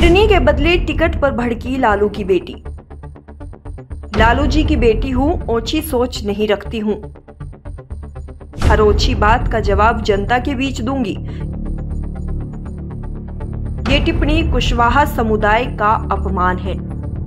Kidney के बदले ticket पर भड़की लालू की बेटी। लालू जी की बेटी हूं, ओछी सोच नहीं रखती हूं, हर ओछी बात का जवाब जनता के बीच दूंगी। ये टिप्पणी कुशवाहा समुदाय का अपमान है।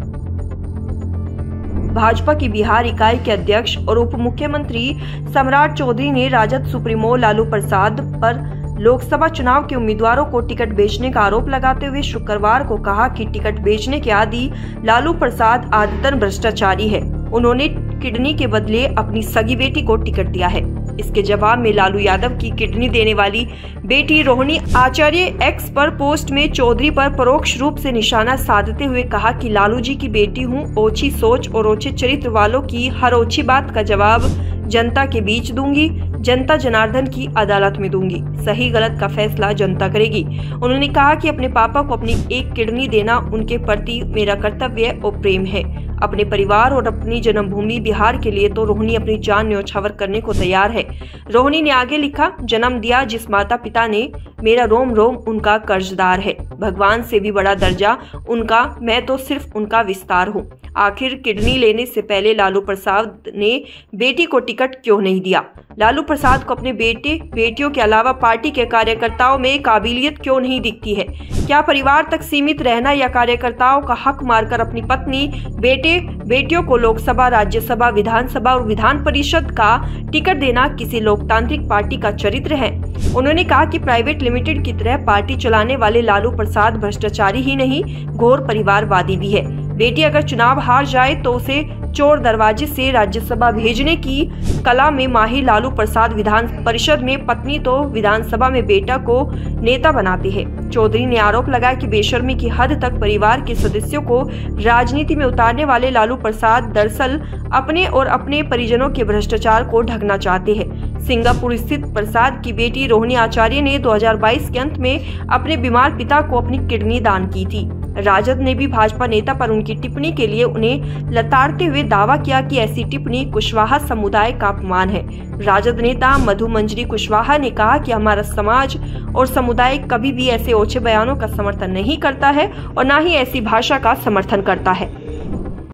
भाजपा की बिहार इकाई के अध्यक्ष और उप मुख्यमंत्री सम्राट चौधरी ने राजद सुप्रीमो लालू प्रसाद पर लोकसभा चुनाव के उम्मीदवारों को टिकट बेचने का आरोप लगाते हुए शुक्रवार को कहा कि टिकट बेचने के आदी लालू प्रसाद आदतन भ्रष्टाचारी है। उन्होंने किडनी के बदले अपनी सगी बेटी को टिकट दिया है। इसके जवाब में लालू यादव की किडनी देने वाली बेटी रोहिणी आचार्य एक्स पर पोस्ट में चौधरी पर परोक्ष रूप से निशाना साधते हुए कहा कि लालू जी की बेटी हूं, ओछी सोच और ओछे चरित्र वालों की हर ओछी बात का जवाब जनता के बीच दूंगी, जनता जनार्दन की अदालत में दूंगी, सही गलत का फैसला जनता करेगी। उन्होंने कहा कि अपने पापा को अपनी एक किडनी देना उनके प्रति मेरा कर्तव्य और प्रेम है। अपने परिवार और अपनी जन्मभूमि बिहार के लिए तो रोहिणी अपनी जान न्यौछावर करने को तैयार है। रोहिणी ने आगे लिखा, जन्म दिया जिस माता पिता ने, मेरा रोम रोम उनका कर्जदार है। भगवान से भी बड़ा दर्जा उनका, मैं तो सिर्फ उनका विस्तार हूँ। आखिर किडनी लेने से पहले लालू प्रसाद ने बेटी को टिकट क्यों नहीं दिया? लालू प्रसाद को अपने बेटे बेटियों के अलावा पार्टी के कार्यकर्ताओं में काबिलियत क्यों नहीं दिखती है? क्या परिवार तक सीमित रहना या कार्यकर्ताओं का हक मारकर अपनी पत्नी, बेटे बेटियों को लोकसभा, राज्यसभा, विधानसभा और विधान परिषद का टिकट देना किसी लोकतांत्रिक पार्टी का चरित्र है? उन्होंने कहा कि प्राइवेट लिमिटेड की तरह पार्टी चलाने वाले लालू प्रसाद भ्रष्टाचारी ही नहीं, घोर परिवारवादी भी है। बेटी अगर चुनाव हार जाए तो उसे चोर दरवाजे से राज्यसभा भेजने की कला में माहिर लालू प्रसाद विधान परिषद में पत्नी तो विधानसभा में बेटा को नेता बनाते हैं। चौधरी ने आरोप लगाया कि बेशर्मी की हद तक परिवार के सदस्यों को राजनीति में उतारने वाले लालू प्रसाद दरअसल अपने और अपने परिजनों के भ्रष्टाचार को ढकना चाहते हैं। सिंगापुर स्थित प्रसाद की बेटी रोहिणी आचार्य ने 2022 के अंत में अपने बीमार पिता को अपनी किडनी दान की थी। राजद ने भी भाजपा नेता पर उनकी टिप्पणी के लिए उन्हें लताड़ते हुए दावा किया कि ऐसी टिप्पणी कुशवाहा समुदाय का अपमान है। राजद नेता मधु मंजरी कुशवाहा ने कहा कि हमारा समाज और समुदाय कभी भी ऐसे ओछे बयानों का समर्थन नहीं करता है और न ही ऐसी भाषा का समर्थन करता है।